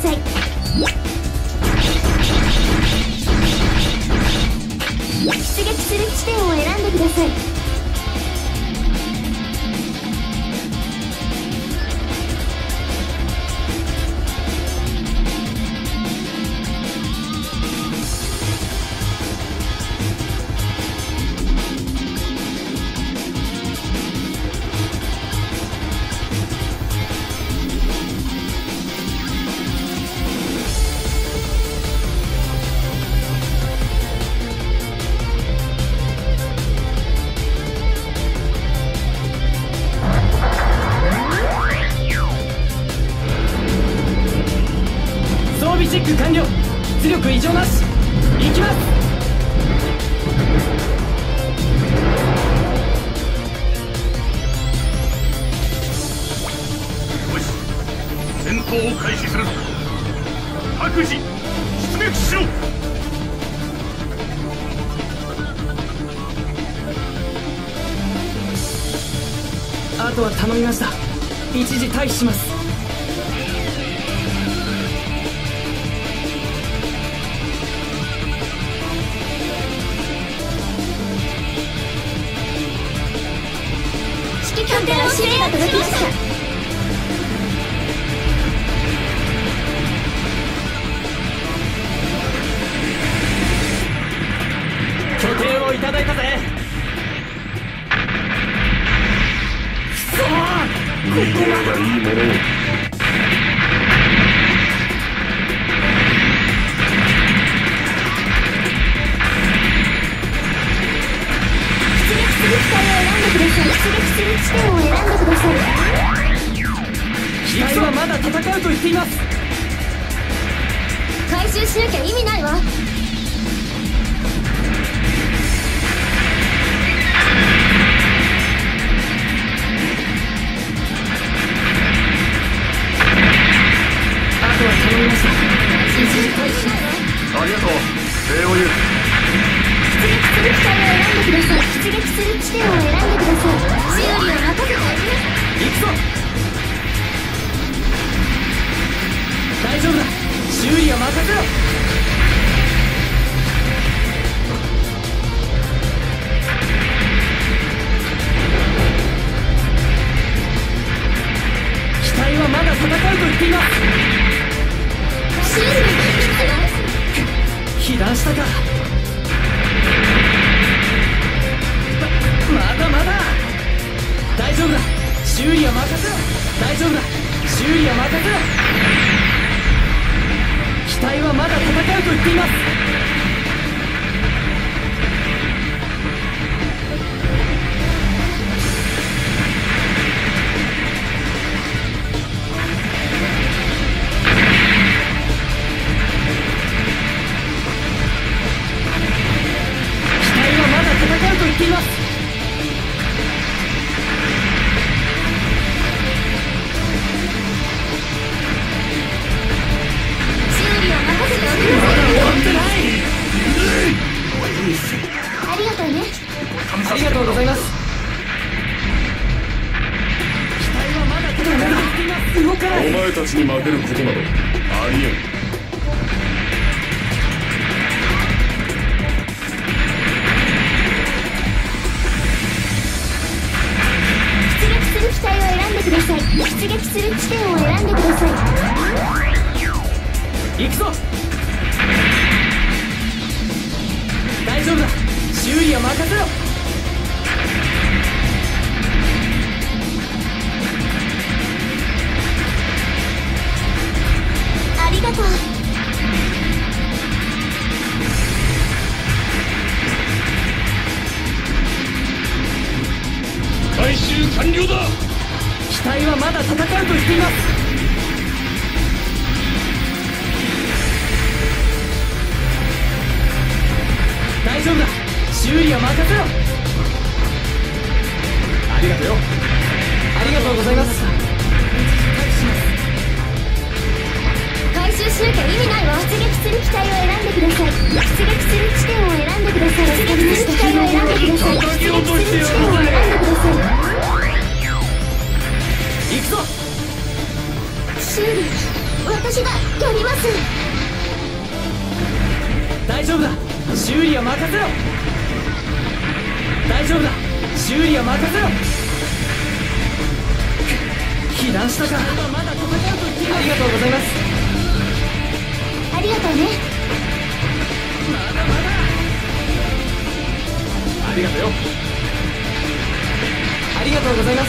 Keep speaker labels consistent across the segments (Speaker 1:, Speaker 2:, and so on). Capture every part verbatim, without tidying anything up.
Speaker 1: さい。出撃する地点を選んでください。
Speaker 2: チェック完了。出力異常なし。行きます。
Speaker 3: よし、戦闘を開始する。各自出撃しろ。
Speaker 2: あとは頼みました。一時退避します。
Speaker 1: 指揮官から指令が届きました。
Speaker 2: 拠点をいただいたぜ。くそー、ここまで。
Speaker 3: いいものを。
Speaker 1: 出撃する地点を選んでください。
Speaker 2: 機体はまだ戦うと言っています。
Speaker 1: 回収しなきゃ意味ないわ。
Speaker 2: あとは頼みました。
Speaker 1: 一時退避。
Speaker 3: ありがとう、礼を言う。
Speaker 1: 出撃する機体を選んでください。出撃する地点を選んでください。修理を任せて。
Speaker 2: 行くぞ。大丈夫だ。修理は任せろ。機体はまだ戦うと言っています。
Speaker 1: 修理に必要。
Speaker 2: 被弾したか。まだまだ大丈夫だ。修理は任せろ。大丈夫だ。修理は任せろ。機体はまだ戦うと言っています。機体はまだ戦うと言っています。
Speaker 1: ありがとうね。
Speaker 2: ありがとうございます。機体はまだ戦うと言っています。動かない。
Speaker 3: お前たちに負けることなどありえん。
Speaker 1: 出撃する機体を選んでください。出撃する地点を選んでください。
Speaker 2: 行くぞ。大丈夫だ。修理は任せろ。
Speaker 1: ありがとう。
Speaker 3: 回収完了だ。
Speaker 2: 機体はまだ戦うと言っています。大丈夫だ。修理は任せろ。ありがとうよ。ありがとうございます。
Speaker 1: 回収しなきゃ意味ないわ。出撃する機体を選んでください。出撃する地点を選んでください。出撃する機体を選んでください。出撃する地点を選んでください。
Speaker 2: 行くぞ。
Speaker 1: 修理私がやります。
Speaker 2: 大丈夫だ、修理は任せろ。大丈夫だ、修理は任せろ。被弾したか。まだ戦うと言っています。ありがとうございます。
Speaker 1: ありがとうね。
Speaker 2: まだまだ。ありがとうよ。ありがとうございます。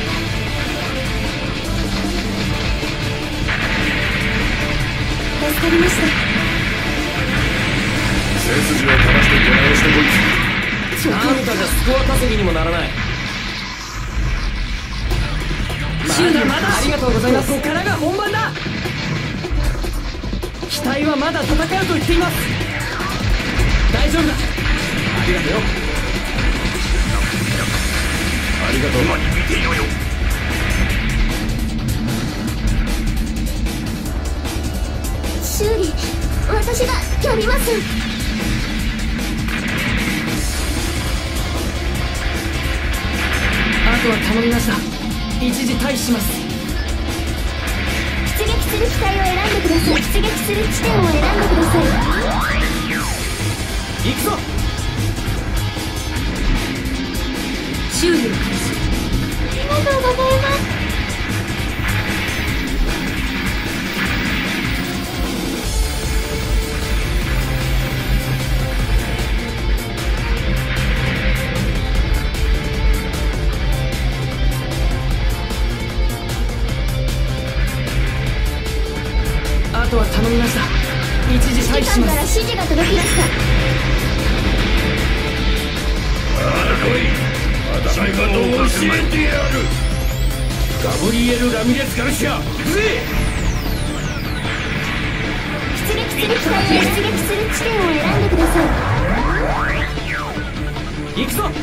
Speaker 1: 助かりました。
Speaker 3: 背筋を正して出直してこい。
Speaker 2: あんたじゃスコア稼ぎにもならない。まだまだ。ありがとうございます。ここからが本番だ。機体はまだ戦うと言っています。大丈夫だ。ありがとうよ。
Speaker 3: ありがとう。今に見ていろよ。
Speaker 1: 修理、私がやります。
Speaker 2: あとは頼みました。一時退避します。
Speaker 1: 出撃する機体を選んでください。出撃する地点を選んでください。
Speaker 2: 行くぞ。
Speaker 1: 修理を開始。ありがとうございます。
Speaker 2: あとは頼みました。一時退避します。
Speaker 1: 指揮官から指示が届きました。
Speaker 3: まだ来い。戦い方を教えてやる。ガブリエル・ラミレス・ガルシア、行くぜ。
Speaker 1: 出撃する機体を出撃する地点を選んでください。
Speaker 2: 行くぞ。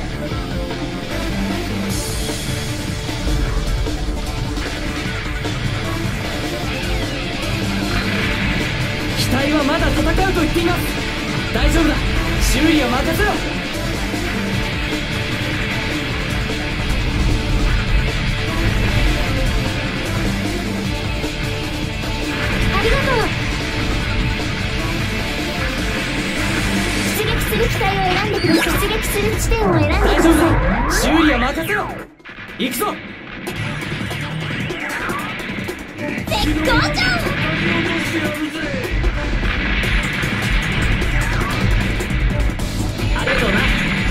Speaker 2: 機体はまだ戦うと言っています。大丈夫だ、修理は任せろ。
Speaker 1: ありがとう。出撃する機体を選んでください。出撃する地点を選んでください。
Speaker 2: 大丈夫だ、修理は任せろ。行くぞ。
Speaker 1: 絶好調。
Speaker 2: ありがとうな。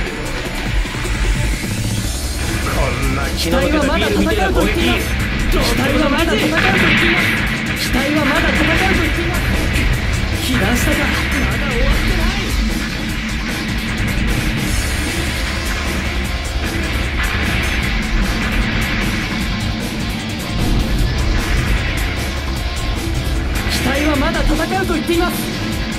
Speaker 3: こんな
Speaker 2: 機体はまだ戦うと言っています。機体はまだ戦うと言っています。機体はまだ戦うと言っています。被弾したか。まだ終わってない。機体はまだ戦うと言っています。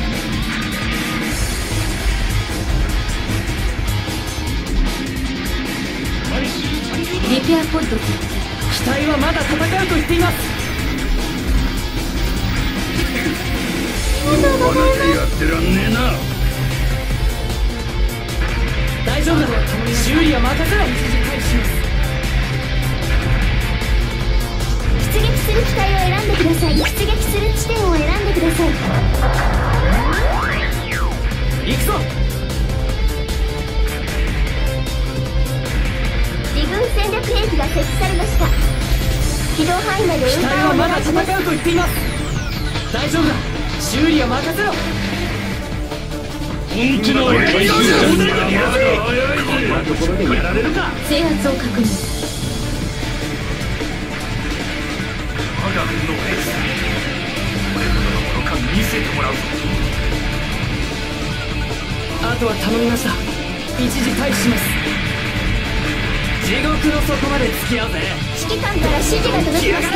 Speaker 1: リペアポッド。
Speaker 2: 機体はまだ戦うと言っています。
Speaker 1: ありがとうございます。
Speaker 3: やってらんねえな。
Speaker 2: 大丈夫だ、修理は任せろ。
Speaker 1: 出撃する機体を選んでください。出撃する地点を選んでください。
Speaker 2: 行くぞ。
Speaker 1: 離軍戦略兵器が設置されました。軌道範囲まで運
Speaker 2: 機体
Speaker 1: 搬をお
Speaker 2: はまだ
Speaker 1: 願いします。
Speaker 2: 戦うと言っています。大丈夫だ、修理は任せろ。
Speaker 3: 本気の俺が言うよ。こんなところでやられるか。
Speaker 1: 制圧を確認。
Speaker 3: 我が軍のエース、これほどのものか見せてもらうぞ。
Speaker 2: あとは頼みました。一時退避します。地獄の底まで付き合うぜ。
Speaker 1: 指揮官から指示が届きました。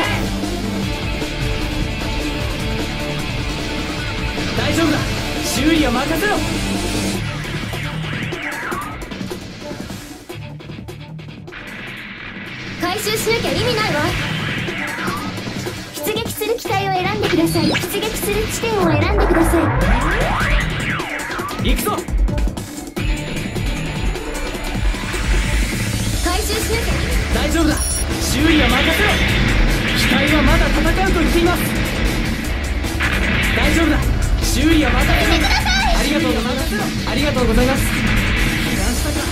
Speaker 2: 大丈夫だ、修理は任せろ。
Speaker 1: 回収しなきゃ意味ないわ。出撃する機体を選んでください。出撃する地点を選んでください。
Speaker 2: 行くぞ。
Speaker 1: 回収しなきゃ。
Speaker 2: 大丈夫だ、修理は任せろ。機体はまだ戦うと言っています。 修理は任せろ。ありがとうございます。ありがとうございます。被弾したか。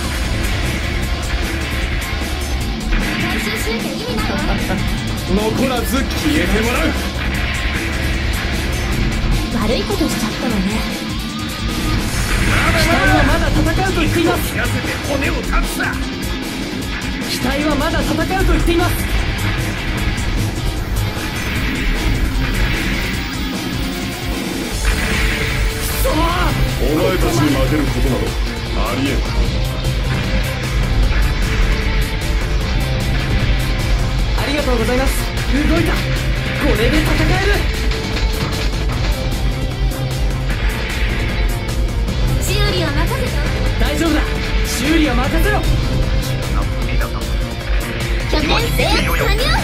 Speaker 1: 回収しなきゃ意味ないわ。
Speaker 3: 残らず消えてもらう。
Speaker 1: 悪いことしちゃったわね。
Speaker 2: 機体はまだ戦うと言っています。
Speaker 3: 痩せて骨を断つな。
Speaker 2: 機体はまだ戦うと言っています。
Speaker 3: お前たちに負けることなどありえん。
Speaker 2: ありがとうございます。動いた。これで戦える。
Speaker 1: 修理は任せた。
Speaker 2: 大丈夫だ。修理は任せろ。
Speaker 1: 拠点制圧完了。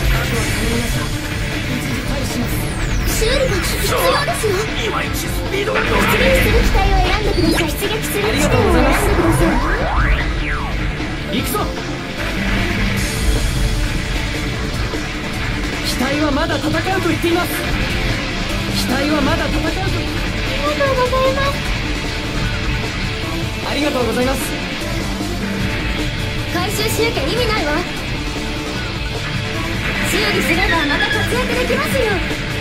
Speaker 1: 修理が必要ですよ。
Speaker 3: いまいちスピードが乗
Speaker 1: 出撃する機体を選んでください。出撃する地点を選んでください。
Speaker 2: 行くぞ。機体はまだ戦うと言っています。機体はまだ戦うと。
Speaker 1: ありがとうございます。
Speaker 2: ありがとうございます。
Speaker 1: 回収しなきゃ意味ないわ。修理すればまた活躍できますよ。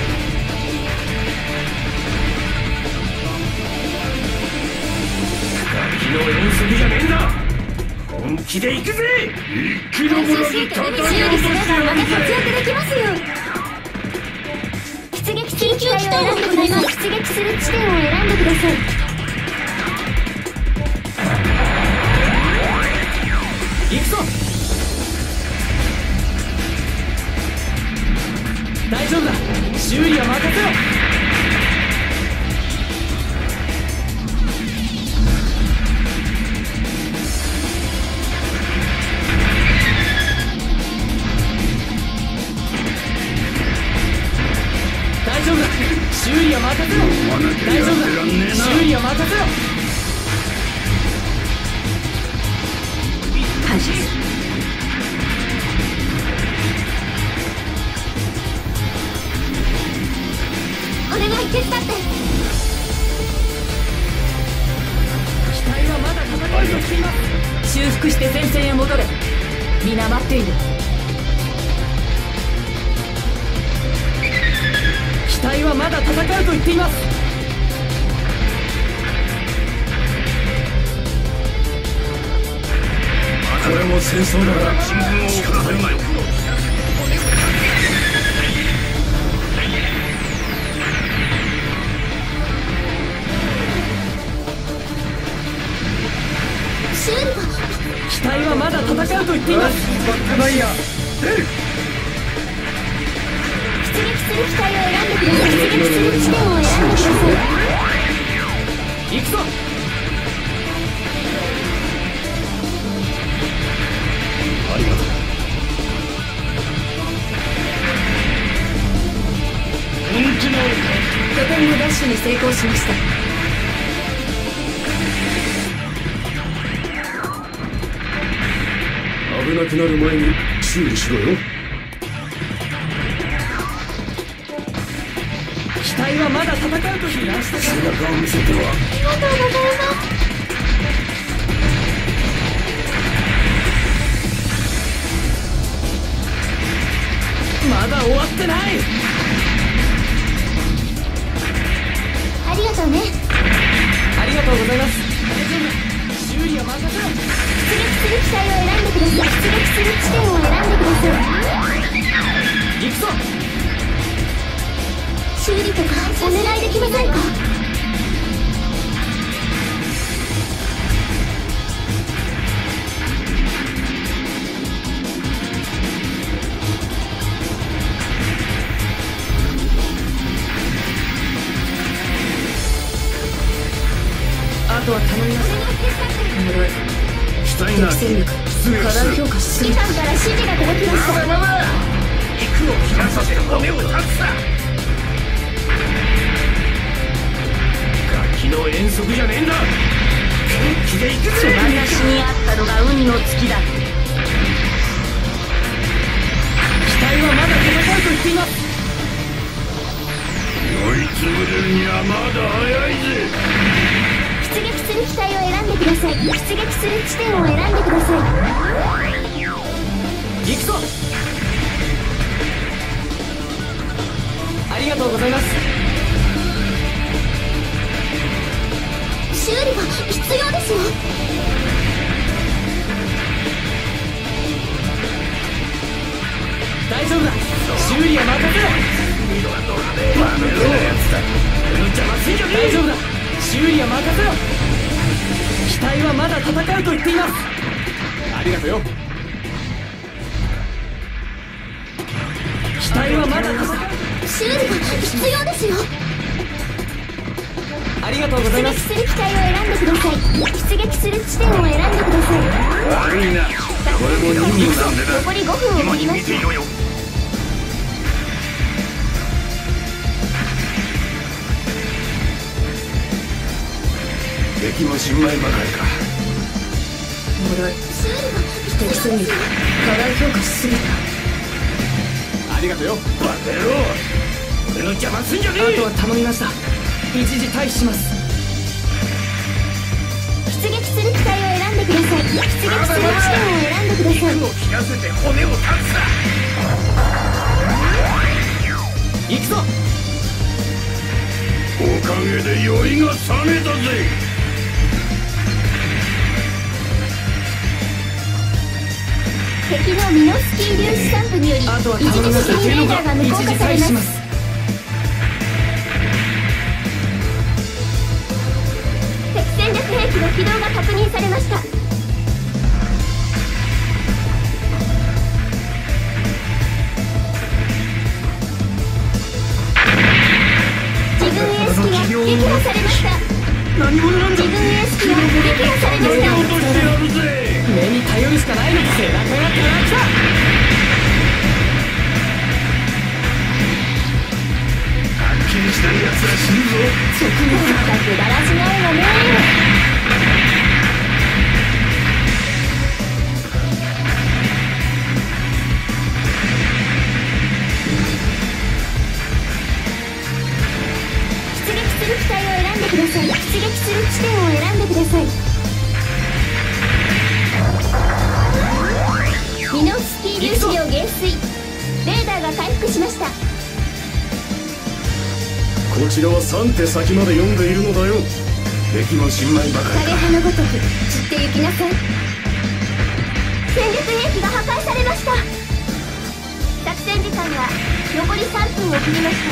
Speaker 3: の遠足じゃねえんだ。本気で行くぜ。一気のものにたたき落としてやるぜ。
Speaker 1: また活躍できますよ。出撃する機体を選んでください。出撃する地点を選んでください。
Speaker 2: 行くぞ。大丈夫だ。修理は任せろ。大丈夫だ。修理は任せろ。大丈夫だ。修理は任せろ。感謝する。
Speaker 1: お願い手伝って。
Speaker 2: 機体はまだ戦いをしています。修復して前線へ戻れ。皆待っている。機体はまだ戦うと言っています。
Speaker 3: これも戦争だから進軍を遅らせるなよ。
Speaker 1: 修理が
Speaker 2: 機体はまだ戦うと言っています。バックバイヤー出る。
Speaker 1: 出撃する機体を選んでください。出撃する地点を選んでください。
Speaker 2: 行くぞ。
Speaker 3: ありがとう。本気の
Speaker 1: 拠点のダッシュに成功しました。
Speaker 3: 危なくなる前に修理しろよ。
Speaker 2: 機体はまだ戦うと避難したか。
Speaker 3: 背中を見せては。
Speaker 1: ありがとうございます。
Speaker 2: まだ終わってない。
Speaker 1: ありがとうね。
Speaker 2: ありがとうございます。大丈夫だ。修理は任せろ。
Speaker 1: 出撃する機体を選んでください。出撃する地点を選んでください。
Speaker 2: 行くぞ。
Speaker 1: 修理とかお願いできませんか。
Speaker 2: あとは頼みます。室井、
Speaker 3: 機体が
Speaker 2: 敵戦力過大評価しすぎ。
Speaker 1: 指揮官から指示が届きました。
Speaker 3: 肉を切らさせ骨を断つさ。ガキの遠足じゃねえんだ。本気で行くぜ。
Speaker 4: 手放しにあったのが運の尽きだ。
Speaker 2: 機体はまだ戦うと言っています。
Speaker 3: こいつ優れるにはまだ早いぜ。
Speaker 1: 出撃する機体を選んでください。出撃する地点を選んでください。
Speaker 2: 行くぞ。ありがとうございます。
Speaker 1: 修理が必要ですよ。
Speaker 2: 大丈夫だ。修理は任せろ。
Speaker 3: バメロなやつだ。俺の邪魔すんじゃねえ。
Speaker 2: 大丈夫だ。修理は任せろ。機体はまだ戦うと言っています。ありがとうよ。機体はまだ戦う。
Speaker 1: 修理が必要ですよ。
Speaker 2: ありがとうございます。
Speaker 1: 出撃する機体を選んでください。出撃する地点を選んでください。
Speaker 3: 悪いな。これも任務なんでな。
Speaker 1: 残りごふんを
Speaker 3: 今に
Speaker 1: 切りました。
Speaker 3: 見ていろよ。敵も新米ばかりか。
Speaker 1: 修理が必要ですよ。
Speaker 2: 過大評価しすぎた。ありがとうよ。
Speaker 3: バカ野郎。俺の邪魔すんじゃねえ。
Speaker 2: あとは頼みました。一時退避します。
Speaker 1: 出撃する機体を選んでください。出撃する地点を選んでください。
Speaker 3: 肉を切らせて骨を断つな。
Speaker 2: 行くぞ。
Speaker 3: おかげで酔いが覚めたぜ。
Speaker 1: 敵のミノスキー粒子散布により一
Speaker 2: あとは
Speaker 1: 時
Speaker 2: 頼みました。
Speaker 1: 的にレーダーが無効化され
Speaker 2: 一時退避し
Speaker 1: ま。
Speaker 2: ますす。
Speaker 1: 敵戦略兵器の起動が確認されました。自軍エース機が撃破されました。
Speaker 3: 何者なんだ。
Speaker 1: 自軍エース機が撃破されまし
Speaker 3: 落
Speaker 1: た。
Speaker 3: としてやるぜ。
Speaker 2: 目に頼るしかないのか。背中がから来た。
Speaker 3: はっきりしたやつは死ぬぞ。
Speaker 1: まったくだらしないわね。出撃する機体を選んでください。出撃する地点を選んでください。ミノフスキー粒子量減衰。レーダーが回復しました。
Speaker 3: こちらはさん手先まで読んでいるのだよ。敵も新米ばかり
Speaker 1: 枯葉のごとく散ってゆきなさい。戦略兵器が破壊されました。作戦時間は残りさんぷんを切りました。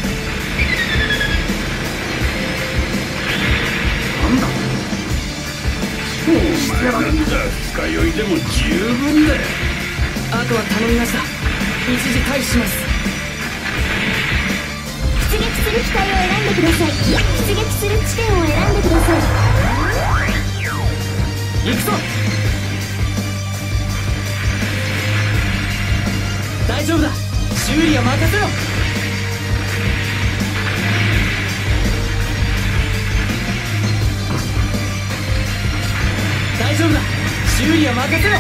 Speaker 3: なんだ。お前なんだ。二日酔いでも十分だよ。
Speaker 2: あとは頼みました。一時退避します。
Speaker 1: 出撃する機体を選んでください。出撃する地点を選んでください。
Speaker 2: 行くぞ。大丈夫だ。修理は任せろ。大丈夫だ。修理は任せろ。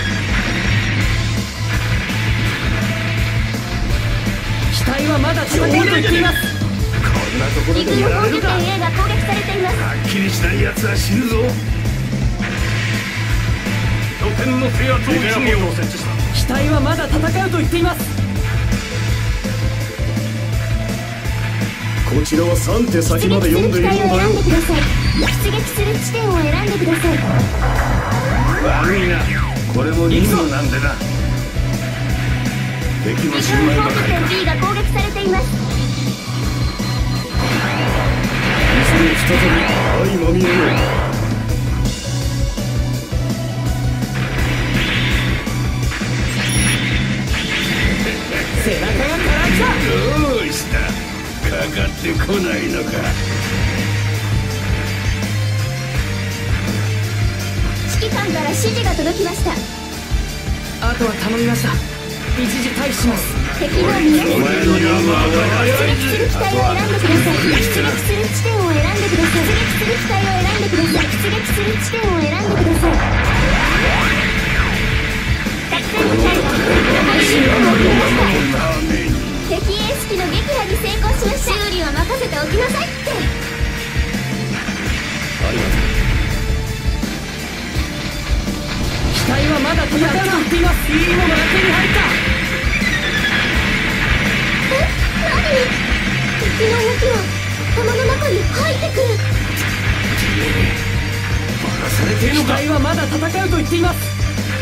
Speaker 2: 機体はまだ戦うと言っています。
Speaker 3: こんなところ
Speaker 1: 自軍の
Speaker 3: でやられるか。
Speaker 1: 攻撃点 A が攻撃されています。
Speaker 3: はっきりしない奴は死ぬぞ。拠点の制圧を一撃を設置した。
Speaker 2: 機体はまだ戦うと言っています。
Speaker 3: こちらはさん手先まで読んでいるのだよ。
Speaker 1: 出撃する地点を選んでください。
Speaker 3: 悪いな。これも任務なんでな。敵も
Speaker 1: 自
Speaker 3: 新米
Speaker 1: 軍攻撃
Speaker 3: ばかりか。
Speaker 1: 点 B が攻撃されています。
Speaker 3: いずれ再び相まみえよう。
Speaker 2: 背中がから来た。
Speaker 3: どうした。かかってこないのか。
Speaker 1: 指揮官から指示が届きました。
Speaker 2: あとは頼みました。一時退避します。
Speaker 1: 敵のミノスキー
Speaker 3: お前のにはまだ早いぜ。
Speaker 1: 出撃する機体を選んでください。出撃する地点を選んでください。出撃する機体を選んでください。出撃する地点を選んでください。作戦部隊が残りじゅうびょうを切りました。敵比叡式の撃破に成功しました。修理は任せておきなさいって。
Speaker 3: ありがとう。
Speaker 2: 機体はまだ戦うと言っています。いいものが手に入った。
Speaker 1: え、何？敵の動きが弾の中に入ってくる。
Speaker 3: バカされてるのか。
Speaker 2: 機体はまだ戦うと言っています。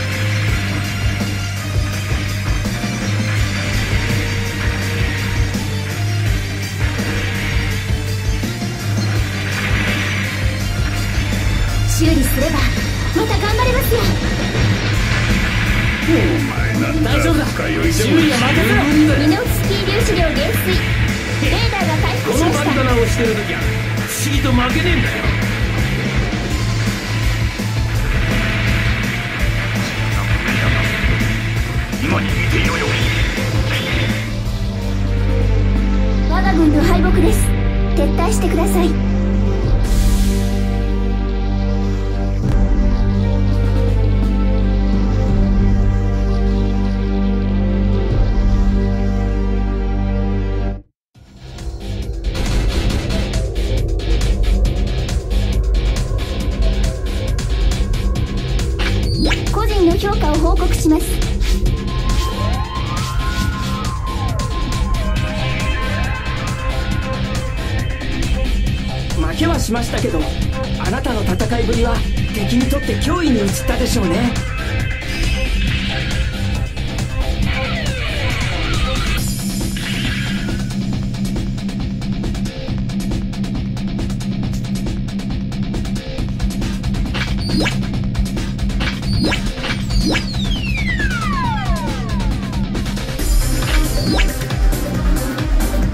Speaker 1: 修理すればまた頑張れますよ。
Speaker 3: お前なんだ。
Speaker 2: 大丈夫だ。
Speaker 3: 深酔いでも
Speaker 2: 修理は任せろ。
Speaker 1: ミノフスキー粒子量減衰。レーダーが回復
Speaker 3: この
Speaker 1: しました。
Speaker 3: バンダナをしてる時は不思議と負けねえんだよ。今に見ていろよ。
Speaker 1: 我が軍の敗北です。撤退してください。個人の評価を報告します。
Speaker 2: 負けはしましたけど、あなたの戦いぶりは敵にとって脅威に移ったでしょうね。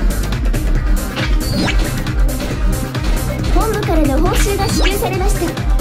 Speaker 1: 本部からの報酬が支給されました。